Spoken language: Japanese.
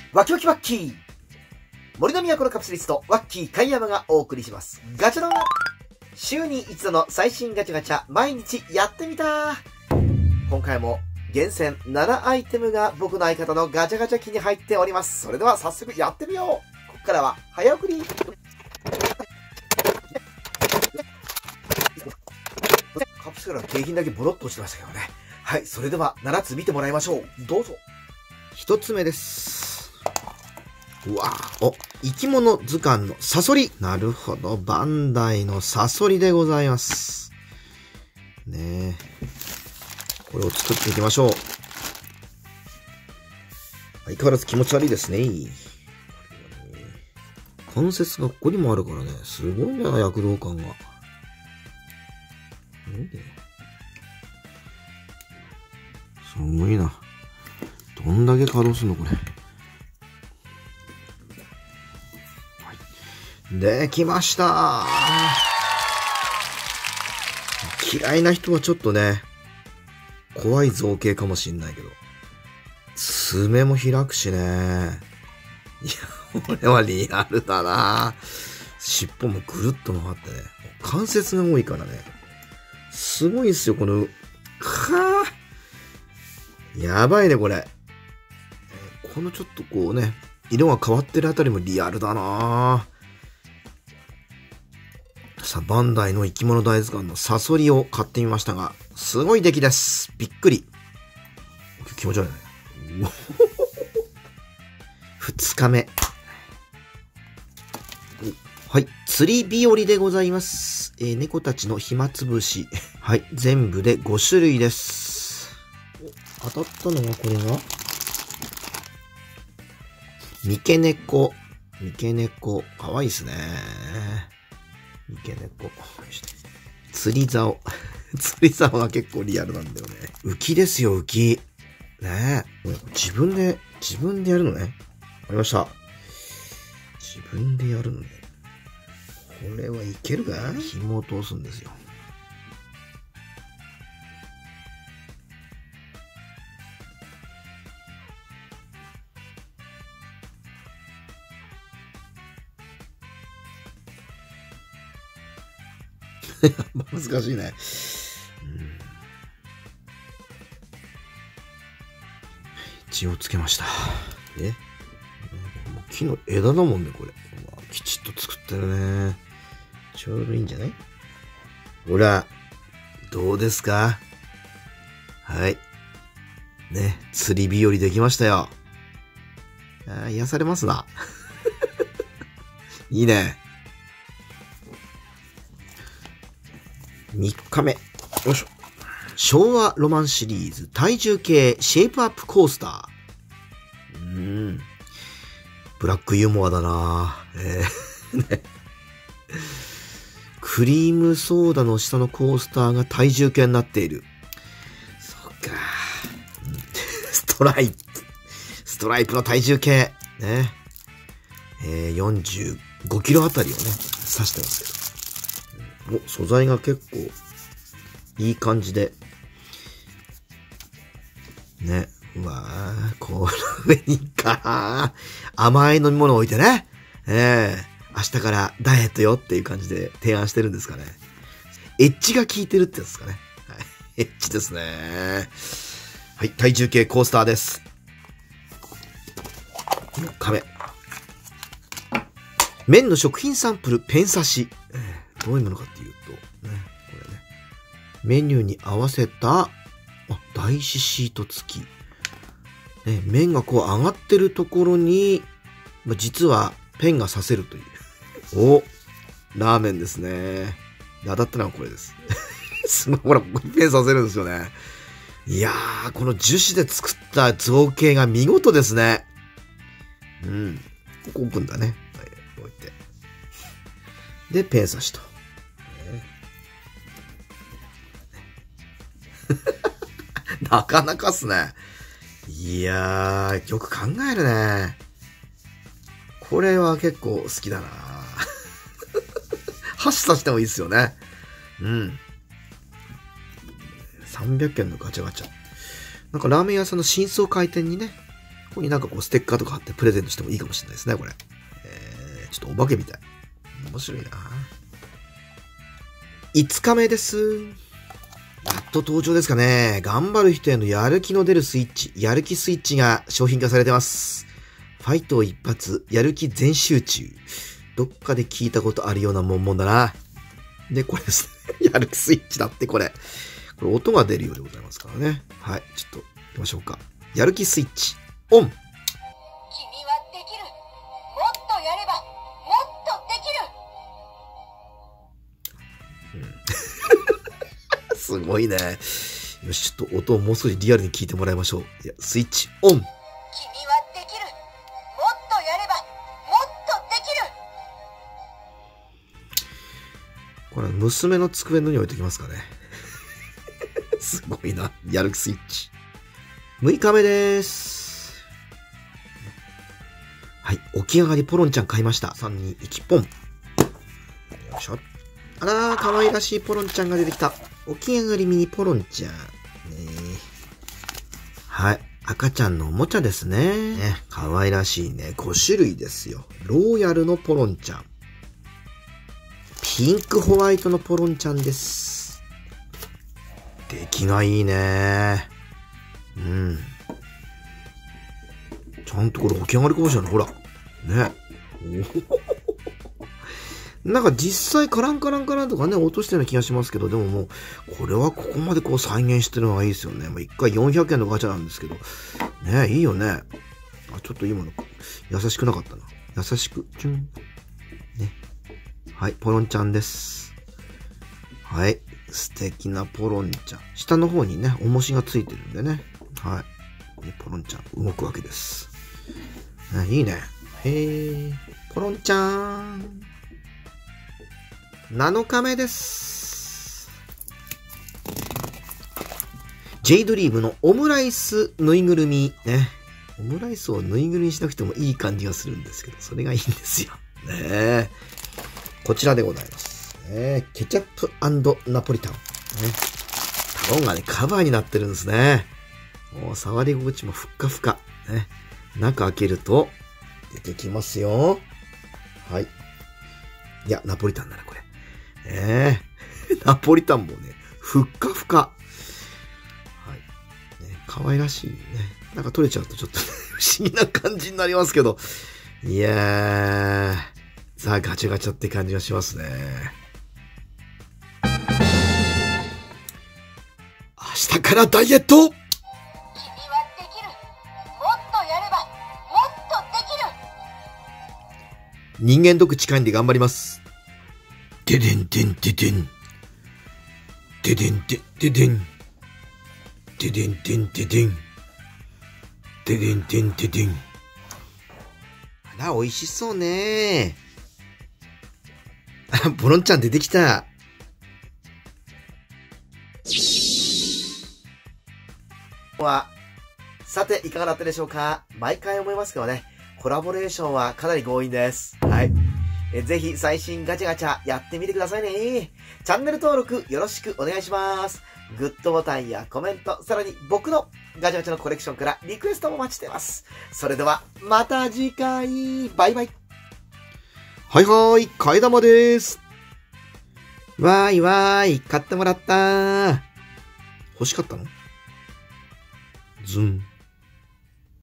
ワキワキワッキー森の都のカプセリスト、ワッキー貝山がお送りします。ガチャドン週に一度の最新ガチャガチャ、毎日やってみた。今回も厳選7アイテムが僕の相方のガチャガチャ機に入っております。それでは早速やってみよう。ここからは早送り。カプセルは景品だけボロッと落ちてましたけどね。はい、それでは7つ見てもらいましょう。どうぞ。一つ目です。うわぁ、お、生き物図鑑のサソリ。なるほど、バンダイのサソリでございます。ねえ。これを作っていきましょう。相変わらず気持ち悪いですね。関節がここにもあるからね、すごいな、躍動感が。すごいな。どんだけ稼働すんのこれ。できました。嫌いな人はちょっとね、怖い造形かもしんないけど。爪も開くしね。いや、これはリアルだな。尻尾もぐるっと回ってね。関節が多いからね。すごいっすよ、この、はぁ。やばいね、これ。このちょっとこうね、色が変わってるあたりもリアルだな。さあ、バンダイの生き物大図鑑のサソリを買ってみましたが、すごい出来です。びっくり。気持ち悪いね。2日目。はい。釣り日和でございます。猫たちの暇つぶし。はい。全部で5種類です。当たったのはこれが三毛猫。三毛猫。かわいいですね。三毛猫。釣り竿。釣り竿は結構リアルなんだよね。浮きですよ、浮き。ねえ。自分でやるのね。わかりました。自分でやるのね。これはいけるか？紐を通すんですよ。難しいね。血をつけました。木の枝だもんね、これ。きちっと作ってるね。ちょうどいいんじゃない？ほら、どうですか？はい。ね、釣り日和できましたよ。癒されますな。いいね。3日目。よいしょ。昭和ロマンシリーズ体重計シェイプアップコースター。ブラックユーモアだな。ね、クリームソーダの下のコースターが体重計になっている。そっか。ストライプの体重計。ね。45キロあたりをね、指してますけど。お、素材が結構いい感じで。ね。うわぁ、この上に甘い飲み物を置いてね。明日からダイエットよっていう感じで提案してるんですかね。エッジが効いてるってやつですかね。はい、エッジですね。はい、体重計コースターです。4日目。麺の食品サンプルペン刺し。どういうものかっていうと、ね、これね。メニューに合わせた、台紙シート付き。ね、麺がこう上がってるところに、実はペンが刺せるという。お、ラーメンですね。当たったのはこれです。すごい、ほら、ここにペン刺せるんですよね。いやー、この樹脂で作った造形が見事ですね。ここ置くんだね。はい、置いて。で、ペン刺しと。なかなかっすね。いやー、よく考えるね。これは結構好きだな。箸刺してもいいっすよね。300件のガチャガチャ。なんかラーメン屋さんの新装開店にね、 ここになんかこうステッカーとか貼ってプレゼントしてもいいかもしれないですね、これ。ちょっとお化けみたい。面白いな。5日目です。やっと登場ですかね。頑張る人へのやる気の出るスイッチ、やる気スイッチが商品化されてます。ファイト一発、やる気全集中。どっかで聞いたことあるようなもんだな。で、これですね。やる気スイッチだってこれ。これ音が出るようでございますからね。はい。ちょっと行きましょうか。やる気スイッチ、オン。 君はできる。もっとやれば、もっとできる。 すごいね。よし、ちょっと音をもう少しリアルに聞いてもらいましょう。いや、スイッチ、オン。 君はできる。もっとやれば、もっとできる。 これ、娘の机の上に置いておきますかね。すごいな。やる気スイッチ。6日目です。はい。起き上がりポロンちゃん買いました。3、2、1、ポン。よいしょ。あらー、可愛らしいポロンちゃんが出てきた。起き上がりミニポロンちゃん。はい。赤ちゃんのおもちゃですね。可愛らしいね。5種類ですよ。ローヤルのポロンちゃん。ピンクホワイトのポロンちゃんです。出来がいいね。うん。ちゃんとこれ起き上がりかもしれない。ほら。ね。なんか実際カランカランカランとかね、落としたような気がしますけど、でももう、これはここまでこう再現してるのがいいですよね。まあ、1回400円のガチャなんですけど。ね、いいよね。あ、ちょっと今の、優しくなかったな。優しく、チュン。ね。はい、ポロンちゃんです。はい。素敵なポロンちゃん。下の方にね、重しがついてるんでね。はい。ここにポロンちゃん動くわけです。ね、いいね。へえ。ポロンちゃん。7日目です。J ドリームのオムライスぬいぐるみ。ね。オムライスをぬいぐるみにしなくてもいい感じがするんですけど、それがいいんですよ。ねえ。こちらでございます。ね、ケチャップ&ナポリタン。ね。タロンがね、カバーになってるんですね。もう触り心地もふっかふか。ね。中開けると、出てきますよ。はい。いや、ナポリタンならこれ。ナポリタンもね、ふっかふか。はい。ね、可愛らしいね。なんか取れちゃうとちょっと不思議な感じになりますけど。いやー、ザ・ガチャガチャって感じがしますね。明日からダイエット！ 君はできる。もっとやれば、もっとできる。 人間ドック近いんで頑張ります。ででんでんででん。ででんでででん。ででんでんででん。ででんでんででん。あら、美味しそうね。あ、ポロンちゃん出てきた。さて、いかがだったでしょうか？毎回思いますけどね、コラボレーションはかなり強引です。はい。ぜひ最新ガチャガチャやってみてくださいね。チャンネル登録よろしくお願いします。グッドボタンやコメント、さらに僕のガチャガチャのコレクションからリクエストもお待ちしてます。それでは、また次回、バイバイ。はいはーい、替え玉でーす。わーいわーい、買ってもらったー。欲しかったの？ズン。